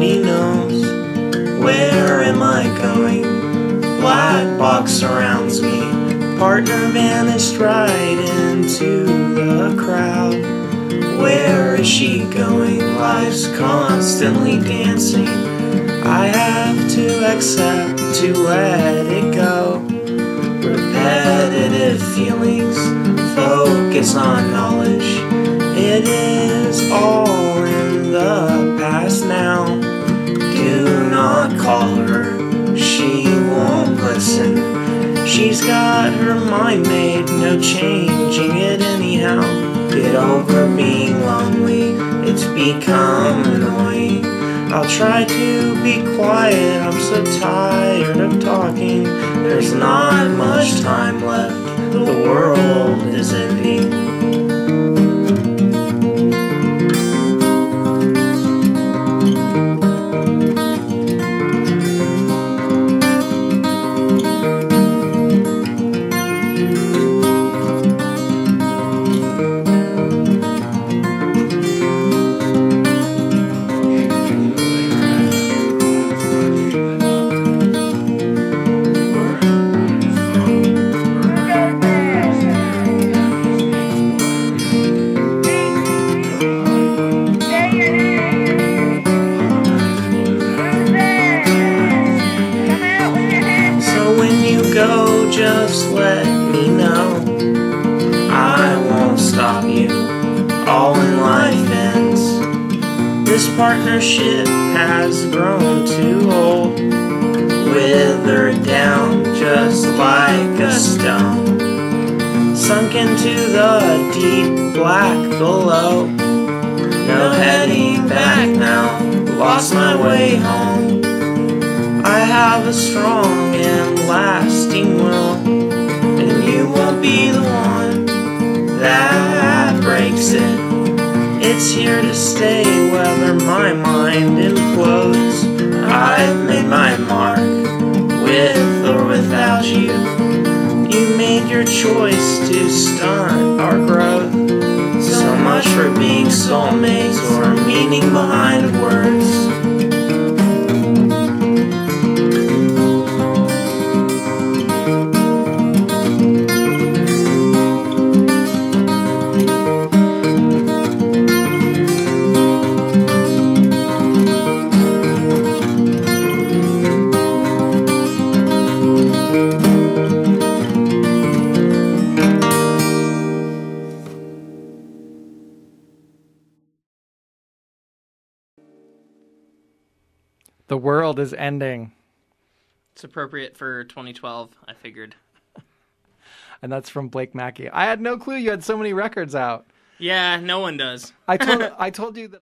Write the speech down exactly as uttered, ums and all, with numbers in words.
nobody knows. Where am I going? Black box surrounds me. Partner vanished right into the crowd. Where is she going? Life's constantly dancing. I have to accept, to let it go. Repetitive feelings, focus on knowledge. It is all in the past now. Do not call her, she won't listen. She's got her mind made, no changing it anyhow. Get over being lonely, it's become annoying. I'll try to be quiet, I'm so tired of talking. There's not much time left, the world is ending. Go, just let me know. I won't stop you, all in life ends. This partnership has grown too old, withered down just like a stone, sunk into the deep black below. No heading back now, lost my way home. I have a strong and lasting will, and you won't be the one that breaks it. It's here to stay whether my mind implodes. I've made my mark, with or without you. You made your choice to stunt our growth. So much for being soulmates or meaning behind words. The world is ending. It's appropriate for twenty twelve, I figured. And that's from Blake Mackey. I had no clue you had so many records out. Yeah, no one does. I told I told you that